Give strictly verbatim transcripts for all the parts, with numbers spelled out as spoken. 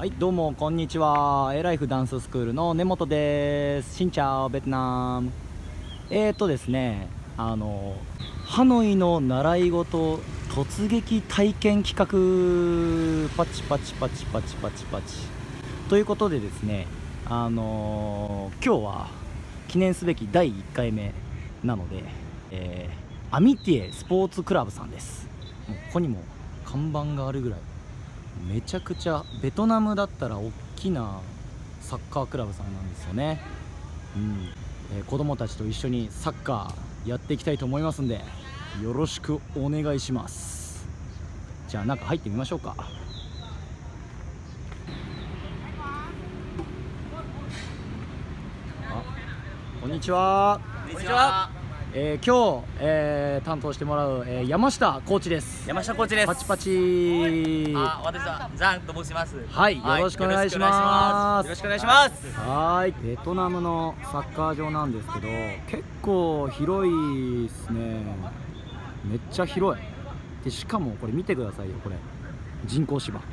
はい、どうもこんにちは。エライフダンススクールの根本です。シンチャオベトナム。えーとですね、あのハノイの習い事突撃体験企画パチパチパチパチパチパチということでですね、あのー、今日は記念すべきだいいっかいめなので、えー、アミティエスポーツクラブさんです。もうここにも看板があるぐらいめちゃくちゃベトナムだったら大きなサッカークラブさんなんですよね。うんえー、子供たちと一緒にサッカーやっていきたいと思いますんで、よろしくお願いします。じゃあ中入ってみましょうか。あ、こんにちは。 こんにちは。 えー、今日、えー、担当してもらう、えー、山下コーチです。 山下コーチです。 パチパチ。 あ、私はザンと申します。 はい、よろしくお願いします。 よろしくお願いします。 はい、ベトナムのサッカー場なんですけど、結構広いですね。めっちゃ広い。で、しかもこれ見てくださいよ、これ人工芝。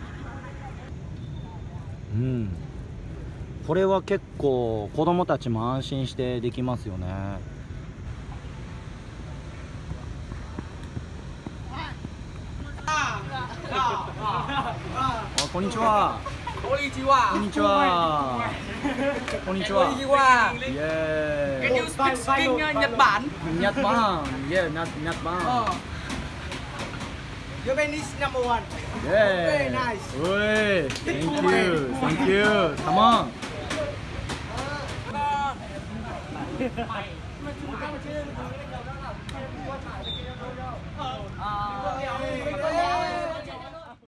うん。これは結構子供たちも安心してできますよね。あ、こんにちは。 こんにちは。 こんにちは。こんにちは。 こんにちは。 イエーイ。 Can you speak speaking Nhật Bản? Nhật Bản. Yeah, Nhật Nhật Bản. Japanese number one. Yeah. Very nice. Ui, thank you. Thank you. Come on.